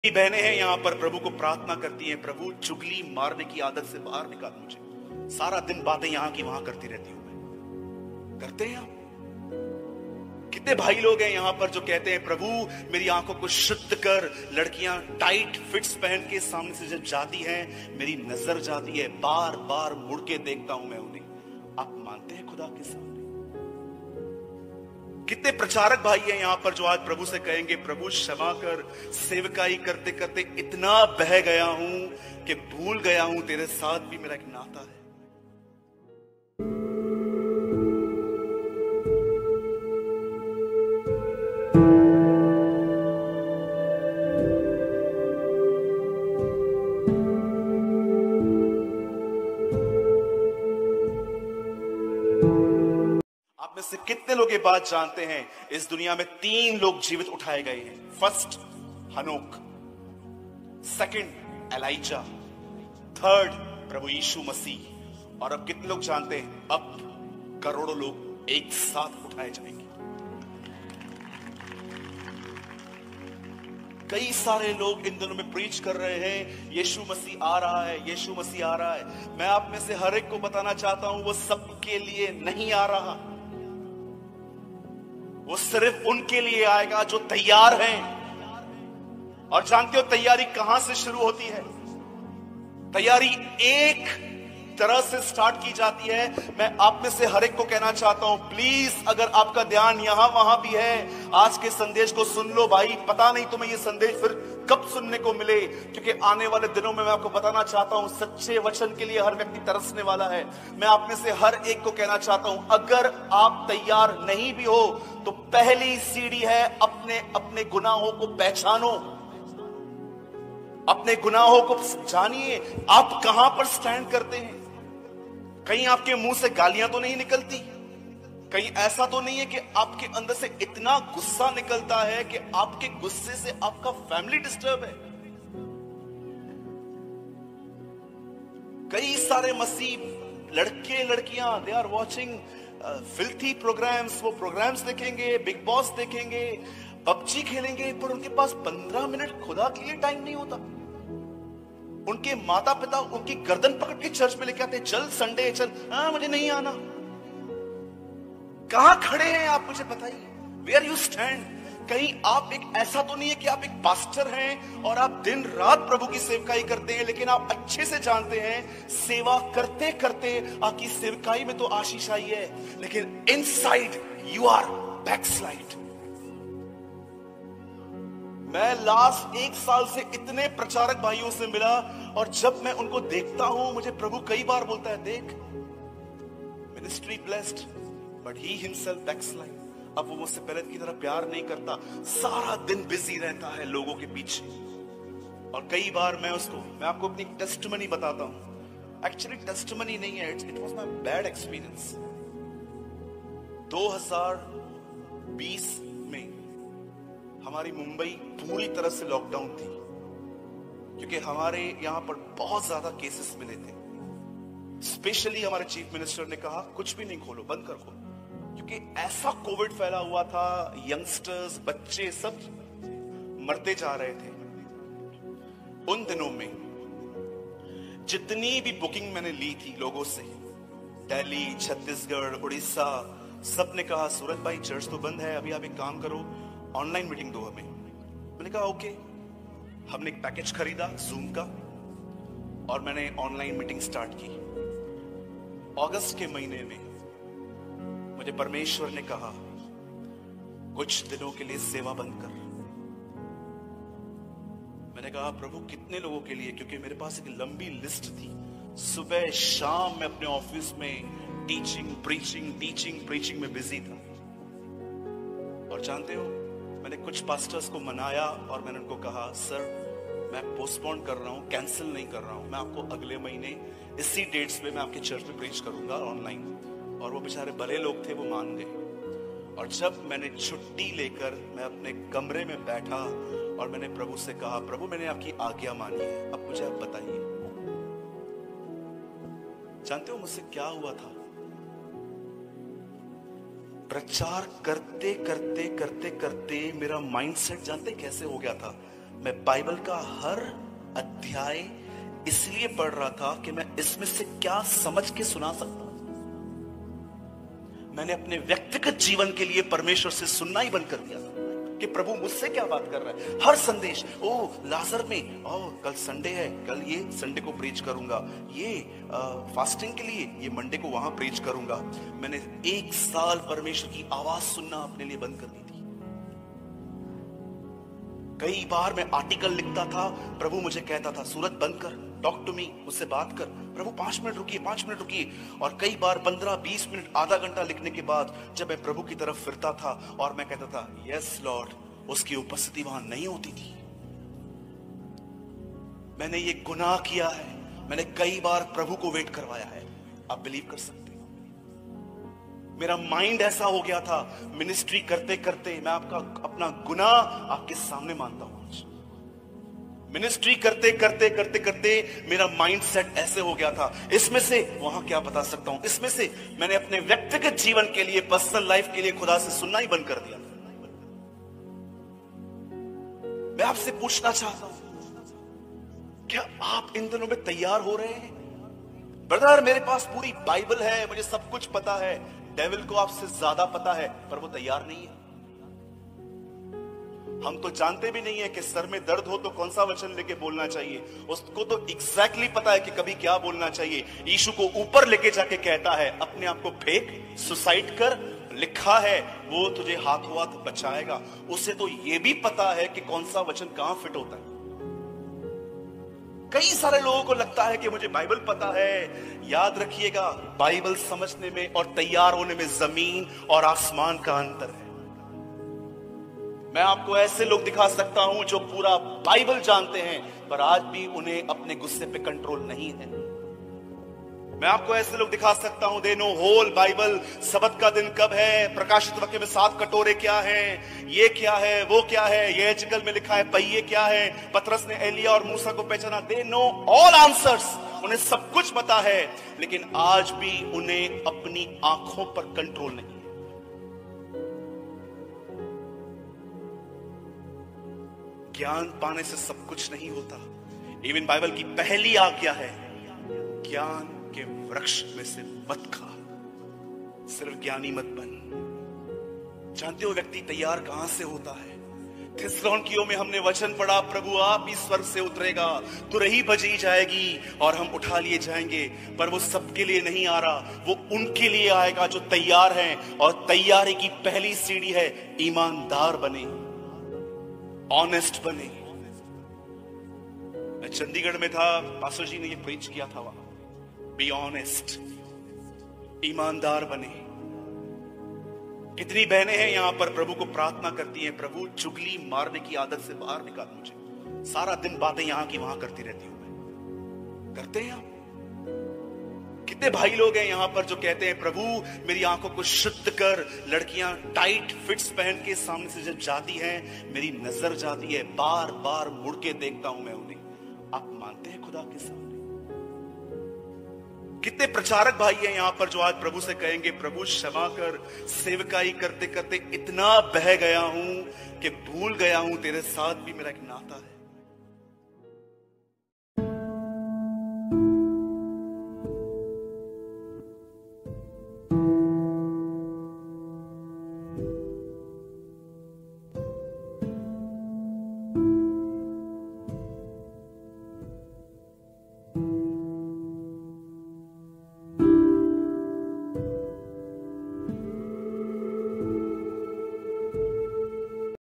बहनें हैं यहाँ पर प्रभु को प्रार्थना करती हैं, प्रभु चुगली मारने की आदत से बाहर निकाल मुझे। सारा दिन बातें यहाँ की वहां करती रहती हूं मैं। करते हैं आप? कितने भाई लोग हैं यहाँ पर जो कहते हैं प्रभु मेरी आंखों को शुद्ध कर। लड़कियां टाइट फिट्स पहन के सामने से जब जाती हैं मेरी नजर जाती है, बार बार मुड़ के देखता हूं मैं उन्हें। आप मानते हैं खुदा के सामने? कितने प्रचारक भाई हैं यहाँ पर जो आज प्रभु से कहेंगे प्रभु क्षमा कर, सेवकाई करते करते इतना बह गया हूं कि भूल गया हूं तेरे साथ भी मेरा एक नाता है। से कितने लोग ये बात जानते हैं इस दुनिया में 3 लोग जीवित उठाए गए हैं? फर्स्ट हनोक, सेकंड एलाइजा, थर्ड प्रभु यीशु मसीह। और अब कितने लोग जानते हैं अब करोड़ों लोग एक साथ उठाए जाएंगे। कई सारे लोग इन दिनों में प्रीच कर रहे हैं यीशु मसीह आ रहा है, यीशु मसीह आ रहा है। मैं आप में से हर एक को बताना चाहता हूं वो सबके लिए नहीं आ रहा, वो सिर्फ उनके लिए आएगा जो तैयार हैं। और जानते हो तैयारी कहां से शुरू होती है? तैयारी एक तरह से स्टार्ट की जाती है। मैं आप में से हर एक को कहना चाहता हूं प्लीज अगर आपका ध्यान यहां वहां भी है, आज के संदेश को सुन लो भाई। पता नहीं तुम्हें ये संदेश फिर कब सुनने को मिले, क्योंकि आने वाले दिनों में मैं आपको बताना चाहता हूं सच्चे वचन के लिए हर व्यक्ति तरसने वाला है। मैं आप में से हर एक को कहना चाहता हूं अगर आप तैयार नहीं भी हो तो पहली सीढ़ी है अपने अपने गुनाहों को पहचानो, अपने गुनाहों को जानिए। आप कहां पर स्टैंड करते हैं? कहीं आपके मुंह से गालियां तो नहीं निकलती? कहीं ऐसा तो नहीं है कि आपके अंदर से इतना गुस्सा निकलता है कि आपके गुस्से से आपका फैमिली डिस्टर्ब है? कई सारे मसीह लड़के लड़कियां they are watching filthy programs. वो प्रोग्राम्स देखेंगे, बिग बॉस देखेंगे, पबजी खेलेंगे, पर उनके पास 15 मिनट खुदा के लिए टाइम नहीं होता। उनके माता पिता उनकी गर्दन पकड़ के चर्च में लेके आते, चल संडे चल, मुझे नहीं आना। कहां खड़े हैं आप मुझे बताइए? Where you stand? कहीं आप एक ऐसा तो नहीं है कि आप एक पास्टर हैं और आप दिन रात प्रभु की सेवकाई करते हैं, लेकिन आप अच्छे से जानते हैं सेवा करते करते आपकी सेवकाई में तो आशीष आई है, लेकिन इनसाइड यू आर बैकस्लाइड। मैं लास्ट 1 साल से इतने प्रचारक भाइयों से मिला और जब मैं उनको देखता हूं मुझे प्रभु कई बार बोलता है देख ministry blessed but he himself backslide. अब वो मुझसे पहले की तरह प्यार नहीं करता, सारा दिन बिजी रहता है लोगों के पीछे। और कई बार मैं आपको अपनी टेस्टिमनी बताता हूं। एक्चुअली टेस्टिमनी नहीं है, it was my bad experience. 2020 में हमारी मुंबई पूरी तरह से लॉकडाउन थी, क्योंकि हमारे यहां पर बहुत ज्यादा केसेस मिले थे। स्पेशली हमारे चीफ मिनिस्टर ने कहा कुछ भी नहीं खोलो, बंद कर खोलो, क्योंकि ऐसा कोविड फैला हुआ था, यंगस्टर्स बच्चे सब मरते जा रहे थे। उन दिनों में जितनी भी बुकिंग मैंने ली थी लोगों से, दिल्ली, छत्तीसगढ़, उड़ीसा, सब ने कहा सूरज भाई चर्च तो बंद है, अभी आप एक काम करो ऑनलाइन मीटिंग दो हमें। मैंने कहा ओके। हमने एक पैकेज खरीदा जूम का और मैंने ऑनलाइन मीटिंग स्टार्ट की। अगस्त के महीने में मुझे परमेश्वर ने कहा कुछ दिनों के लिए सेवा बंद कर। मैंने कहा प्रभु कितने लोगों के लिए? क्योंकि मेरे पास एक लंबी लिस्ट थी। सुबह शाम मैं अपने ऑफिस में टीचिंग प्रीचिंग में बिजी था। और जानते हो मैंने कुछ पास्टर्स को मनाया और मैंने उनको कहा सर मैं पोस्टपोन कर रहा हूं, कैंसिल नहीं कर रहा हूं, मैं आपको अगले महीने इसी डेट्स पे मैं आपके चर्च में प्रीच करूंगा ऑनलाइन। और वो बेचारे भले लोग थे, वो मान गए। और जब मैंने छुट्टी लेकर मैं अपने कमरे में बैठा और मैंने प्रभु से कहा प्रभु मैंने आपकी आज्ञा मानी है, अब मुझे आप बताइए। जानते हो मुझसे क्या हुआ था? प्रचार करते करते करते करते मेरा माइंडसेट जानते कैसे हो गया था? मैं बाइबल का हर अध्याय इसलिए पढ़ रहा था कि मैं इसमें से क्या समझ के सुना सकता हूं। मैंने अपने व्यक्तिगत जीवन के लिए परमेश्वर से सुनना ही बंद कर दिया कि प्रभु मुझसे क्या बात कर रहा है। हर संदेश, ओ लाजर में, ओ कल संडे है, कल ये संडे को प्रीच करूंगा, ये फास्टिंग के लिए ये मंडे को वहां प्रीच करूंगा। मैंने 1 साल परमेश्वर की आवाज सुनना अपने लिए बंद कर दी थी। कई बार मैं आर्टिकल लिखता था, प्रभु मुझे कहता था सूरत बंद कर, टॉक टू मी, मुझसे बात कर। प्रभु 5 मिनट रुकिए, 5 मिनट रुकिए। और कई बार 15-20 मिनट, आधा घंटा लिखने के बाद जब मैं प्रभु की तरफ फिरता था और मैं कहता था यस लॉर्ड, उसकी उपस्थिति वहां नहीं होती थी। मैंने ये गुनाह किया है, मैंने कई बार प्रभु को वेट करवाया है। आप बिलीव कर सकते हो, मेरा माइंड ऐसा हो गया था। मिनिस्ट्री करते करते मैं आपका अपना गुनाह आपके सामने मानता हूं। मिनिस्ट्री करते करते करते करते मेरा माइंड सेट ऐसे हो गया था, इसमें से वहां क्या बता सकता हूं, इसमें से मैंने अपने व्यक्तिगत जीवन के लिए, पर्सनल लाइफ के लिए खुदा से सुनना ही बंद कर दिया। मैं आपसे पूछना चाहता हूं, क्या आप इन दिनों में तैयार हो रहे हैं? ब्रदर मेरे पास पूरी बाइबल है, मुझे सब कुछ पता है। डेविल को आपसे ज्यादा पता है, पर वो तैयार नहीं है। हम तो जानते भी नहीं है कि सर में दर्द हो तो कौन सा वचन लेके बोलना चाहिए। उसको तो एग्जैक्टली पता है कि कभी क्या बोलना चाहिए। यीशु को ऊपर लेके जाके कहता है अपने आप को फेंक, सुसाइड कर, लिखा है वो तुझे हाथों हाथ बचाएगा। उसे तो ये भी पता है कि कौन सा वचन कहां फिट होता है। कई सारे लोगों को लगता है कि मुझे बाइबल पता है। याद रखिएगा, बाइबल समझने में और तैयार होने में जमीन और आसमान का अंतर है। मैं आपको ऐसे लोग दिखा सकता हूं जो पूरा बाइबल जानते हैं, पर आज भी उन्हें अपने गुस्से पे कंट्रोल नहीं है। मैं आपको ऐसे लोग दिखा सकता हूं, दे नो होल बाइबल, सबत का दिन कब है, प्रकाशित वाक्य में 7 कटोरे क्या हैं, ये क्या है, वो क्या है, ये एजकल में लिखा है पहिए क्या है। पतरस ने एलिया और मूसा को पहचाना। दे नो ऑल आंसर्स, उन्हें सब कुछ पता है, लेकिन आज भी उन्हें अपनी आंखों पर कंट्रोल नहीं। ज्ञान पाने से सब कुछ नहीं होता। इवन बाइबल की पहली आज्ञा है, ज्ञान के वृक्ष में से मत खा, सिर्फ ज्ञानी मत बन। जानते हो व्यक्ति तैयार कहां से होता है? थिस्सलुनीकियों में हमने वचन पढ़ा, प्रभु आप ही स्वर्ग से उतरेगा, तुरही बजी जाएगी और हम उठा लिए जाएंगे। पर वो सबके लिए नहीं आ रहा, वो उनके लिए आएगा जो तैयार हैं। और तैयारी की पहली सीढ़ी है ईमानदार बने, ऑनेस्ट बने। मैं चंडीगढ़ में था, पास्टर जी ने ये प्रीच किया था वहां, बी ऑनेस्ट, ईमानदार बने। कितनी बहनें हैं यहां पर प्रभु को प्रार्थना करती हैं, प्रभु चुगली मारने की आदत से बाहर निकाल मुझे। सारा दिन बातें यहां की वहां करती रहती हूं मैं। करते हैं आप? कितने भाई लोग हैं यहां पर जो कहते हैं प्रभु मेरी आंखों को शुद्ध कर। लड़कियां टाइट फिट्स पहन के सामने से जब जाती हैं, मेरी नजर जाती है, बार बार मुड़ के देखता हूं मैं उन्हें। आप मानते हैं खुदा के सामने? कितने प्रचारक भाई हैं यहां पर जो आज प्रभु से कहेंगे प्रभु क्षमा कर, सेवकाई करते करते इतना बह गया हूं कि भूल गया हूं तेरे साथ भी मेरा एक नाता है।